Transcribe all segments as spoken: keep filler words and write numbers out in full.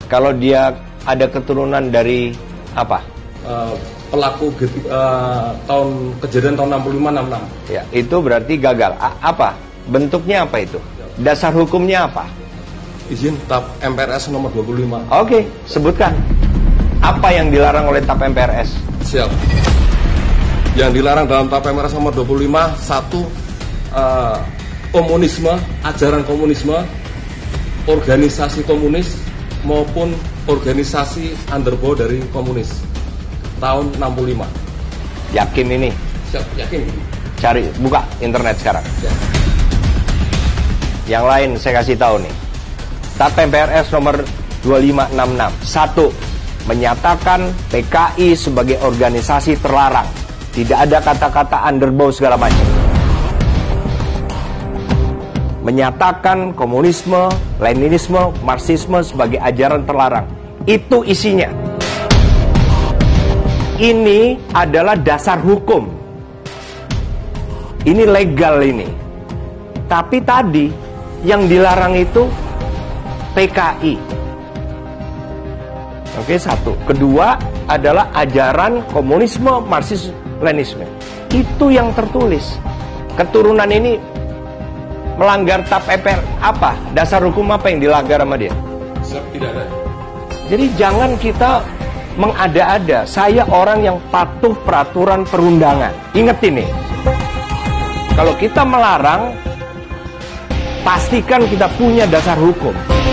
Kalau dia ada keturunan dari apa? Uh, pelaku uh, tahun kejadian tahun enam puluh lima enam puluh enam. Ya, itu berarti gagal. A apa? Bentuknya apa itu? Dasar hukumnya apa? Izin T A P M P R S nomor dua puluh lima. Oke, sebutkan. Apa yang dilarang oleh T A P M P R S? Siap. Yang dilarang dalam T A P M P R S nomor dua puluh lima, satu, uh, komunisme, ajaran komunisme, organisasi komunis maupun organisasi underbow dari komunis tahun enam puluh lima. Yakin ini? Siap, yakin. Cari, buka internet sekarang. Siap. Yang lain saya kasih tahu nih. T A P M P R S nomor dua lima enam enam. Satu, menyatakan P K I sebagai organisasi terlarang. Tidak ada kata-kata underbow segala macam. Menyatakan komunisme, Leninisme, Marxisme sebagai ajaran terlarang. Itu isinya. Ini adalah dasar hukum. Ini legal ini. Tapi tadi yang dilarang itu P K I. Oke, satu. Kedua adalah ajaran komunisme, Marxisme, Leninisme. Itu yang tertulis. Keturunan ini melanggar T A P M P R apa? Dasar hukum apa yang dilanggar sama dia? Siap, tidak ada. Jadi jangan kita mengada-ada. Saya orang yang patuh peraturan perundangan. Ingat ini. Kalau kita melarang, pastikan kita punya dasar hukum.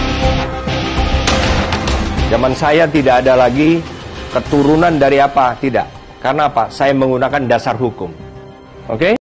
Zaman saya tidak ada lagi keturunan dari apa, tidak. Karena apa? Saya menggunakan dasar hukum. Oke?